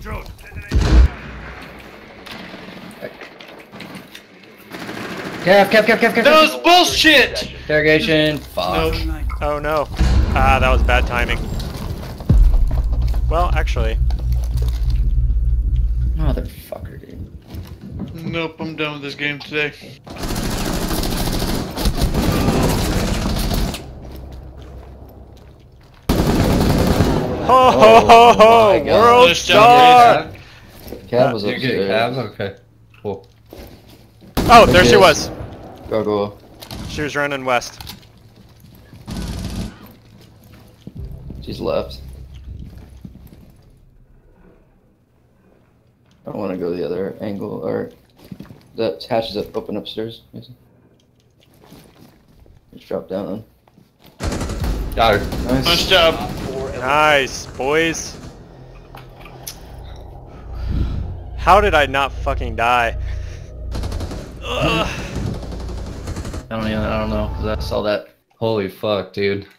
Cav. That was bullshit! Interrogation. Fuck. Nope. Oh no. Ah, that was bad timing. Well, actually. Motherfucker, dude. Nope, I'm done with this game today. Ho ho ho ho! my God. World Nice job, star! Cav was You get upstairs. cabs? Okay. Cool. Oh, there she was. Go. She was running west. She's left. I want to go the other angle, or that hatch is open upstairs. Mason. Just drop down. Got her. Nice. Nice job. Nice, boys. How did I not fucking die? Ugh. I don't know, 'cause I saw that. Holy fuck, dude.